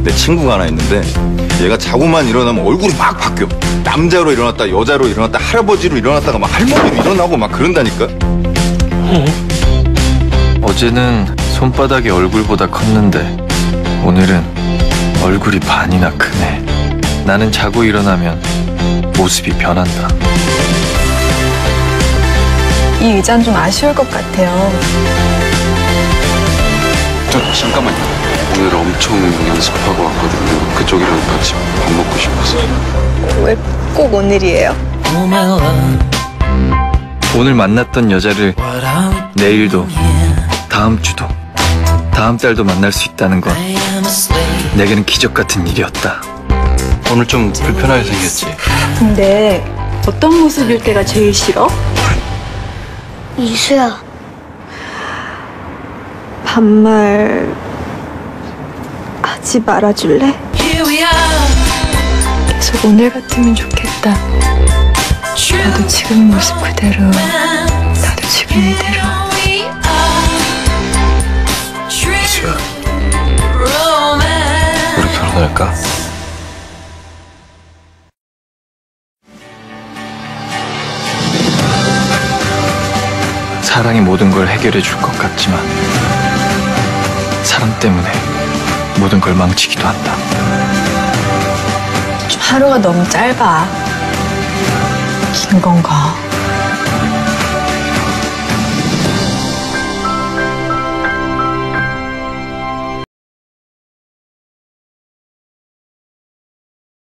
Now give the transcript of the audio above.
내 친구가 하나 있는데 얘가 자고만 일어나면 얼굴이 막 바뀌어. 남자로 일어났다 여자로 일어났다 할아버지로 일어났다가 막 할머니로 일어나고 막 그런다니까. 어제는 손바닥이 얼굴보다 컸는데 오늘은 얼굴이 반이나 크네. 나는 자고 일어나면 모습이 변한다. 이 의자는 좀 아쉬울 것 같아요. 잠깐만요. 오늘 엄청 연습하고 왔거든요. 그쪽이랑 같이 밥 먹고 싶어서. 왜 꼭 오늘이에요? 오늘 만났던 여자를 내일도 다음 주도 다음 달도 만날 수 있다는 건 내게는 기적 같은 일이었다. 오늘 좀 불편하게 생겼지? 근데 어떤 모습일 때가 제일 싫어? 이수야, 반말 하지 말아줄래? 계속 오늘 같으면 좋겠다. 나도 지금 모습 그대로, 나도 지금 이대로. 이수야, 우리 결혼할까? 사랑이 모든 걸 해결해 줄 것 같지만 사랑 때문에 모든 걸 망치기도 한다. 하루가 너무 짧아. 긴 건가?